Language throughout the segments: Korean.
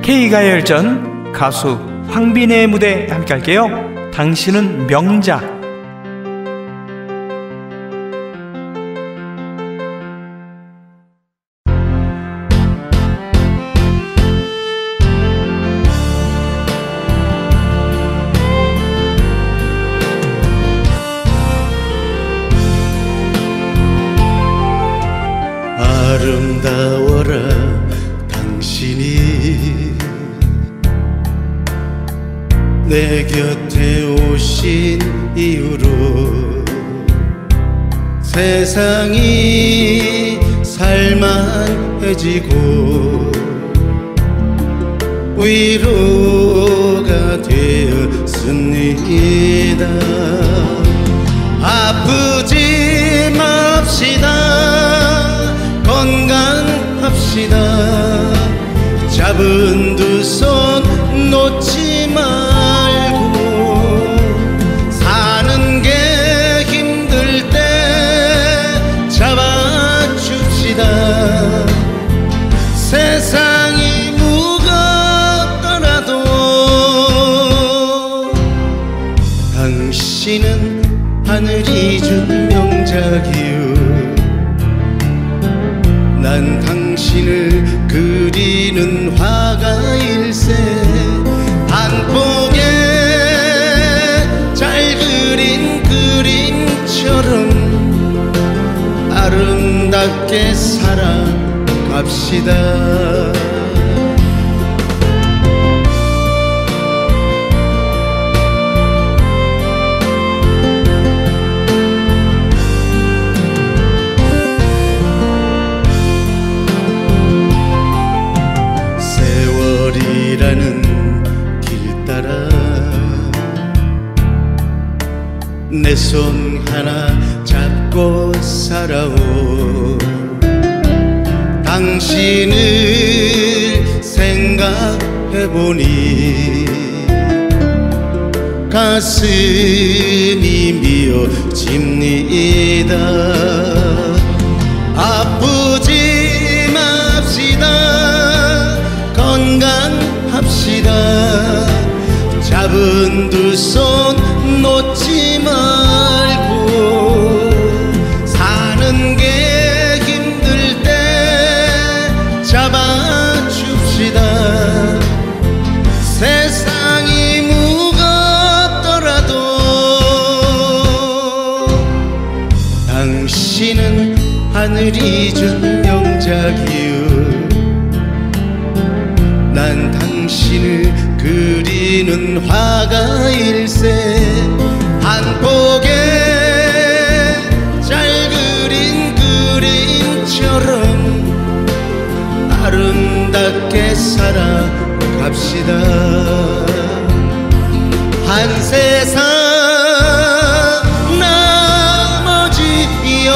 K가요열전 가수 황빈의 무대 함께 할게요. 당신은 명작. 아름다워라 당신이 내 곁에 오신 이후로 세상이 살만해지고 위로가 되었습니다. 아프지 맙시다. 건강합시다. 잡은 두 손 놓지 말고 사는 게 힘들 때 잡아줍시다. 세상이 무겁더라도 당신은 하늘이 준 명작이요. 난 당신을 그리는 화가일세. 한 폭에 잘 그린 그림처럼 아름답게 살아갑시다. 길 따라 내 손 하나 잡고 살아오. 당신을 생각해보니 가슴이 미어집니다. 아프지 맙시다. 건강합시다. 잡은 두 손 놓지 말고 사는 게 힘들 때 잡아줍시다. 세상이 무겁더라도 당신은 하늘이 준 명작이요. 난 당신을 그리는 화가일세. 한 폭에 잘 그린 그림처럼 아름답게 살아갑시다. 한 세상 나머지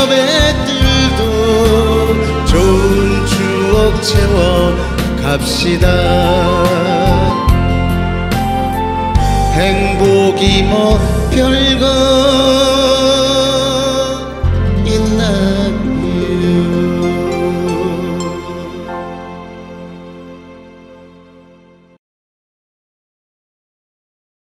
여배들도 좋은 추억 채워 갑시다. 행복이 뭐 별거